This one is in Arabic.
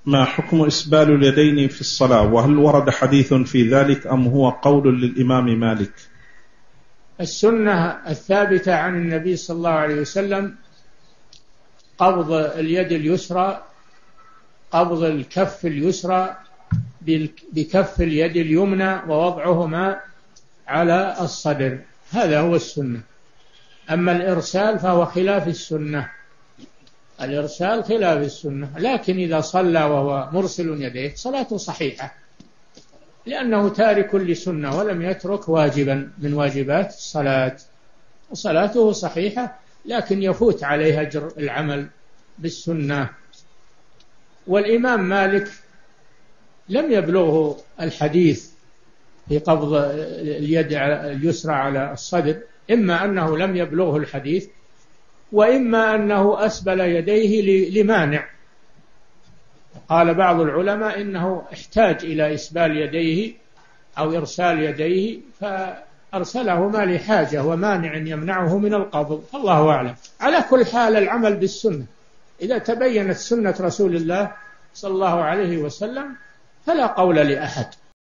ما حكم إسبال اليدين في الصلاة، وهل ورد حديث في ذلك أم هو قول للإمام مالك؟ السنة الثابتة عن النبي صلى الله عليه وسلم قبض اليد اليسرى، قبض الكف اليسرى بكف اليد اليمنى ووضعهما على الصدر، هذا هو السنة. أما الإرسال فهو خلاف السنة، الإرسال خلاف السنة. لكن إذا صلى وهو مرسل يديه صلاته صحيحة، لأنه تارك لسنة ولم يترك واجبا من واجبات الصلاة، وصلاته صحيحة، لكن يفوت عليه أجر العمل بالسنة. والإمام مالك لم يبلغه الحديث في قبض اليد اليسرى على الصدر، إما أنه لم يبلغه الحديث، وإما أنه أسبل يديه لمانع. قال بعض العلماء إنه احتاج إلى إسبال يديه أو إرسال يديه فأرسلهما لحاجة ومانع يمنعه من القبض، الله أعلم. على كل حال العمل بالسنة، إذا تبينت سنة رسول الله صلى الله عليه وسلم فلا قول لأحد.